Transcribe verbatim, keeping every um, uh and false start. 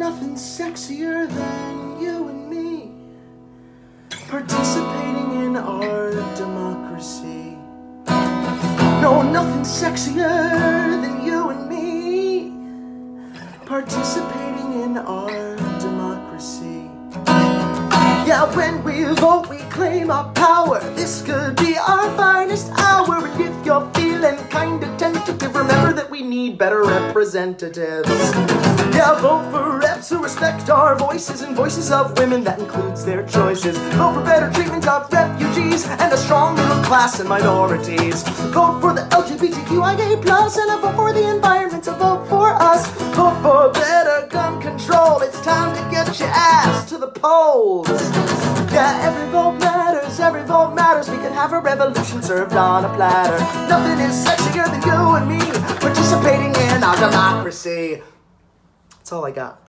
nothing sexier than you and me participating in our democracy. No, nothing sexier than you and me participating in our democracy. Yeah, when we vote, we claim our power. This could be our finest hour. And if you're feeling kinda tentative, remember that we need better representatives. Yeah, vote for reps who respect our voices and voices of women. That includes their choices. Vote for better treatment of refugees and a strong middle class and minorities. Vote for the L G B T Q I A plus, and a vote for the environment. So vote for us. Vote for better gun control. It's time to get your ass to the polls. Yeah, every vote matters, every vote matters. We can have a revolution served on a platter. Nothing is sexier than you and me participating in our democracy. That's all I got.